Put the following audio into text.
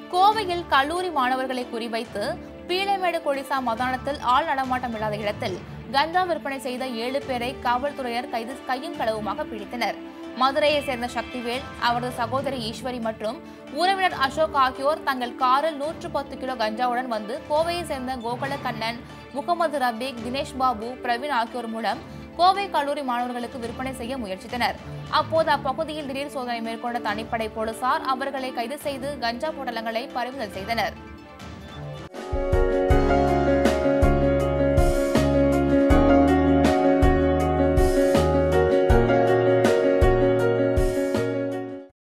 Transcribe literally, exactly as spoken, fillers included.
கோவையில் கல்லூரி மாணவர்களை குறிவைத்து பீளமேடு கொடிசா மதானத்தில் ஆள் நடமாட்டம் இல்லாத இடத்தில் கஞ்சா விற்பனை செய்த ஏழு பேரை காவல்துறையினர் கைது கையும் களவுமாக பிடித்தனர். மதுரையை சேர்ந்த சக்திவேல், அவரது சகோதரி ஈஸ்வரி மற்றும் உறவினர் அசோக் ஆகியோர் தங்கள் காரில் நூற்று பத்து கிலோ கஞ்சாவுடன் வந்து கோவையை சேர்ந்த கோகுல கண்ணன், முகமது ரபீக், தினேஷ் பாபு, பிரவீன் ஆகியோர் மூலம் கோவை கல்லூரி மாணவர்களுக்கு விற்பனை செய்ய முயற்சித்தனர். அப்போது அப்பகுதியில் திடீர் சோதனை மேற்கொண்ட தனிப்படை போலீசார் அவர்களை கைது செய்து கஞ்சா பொட்டலங்களை பறிமுதல் செய்தனர்.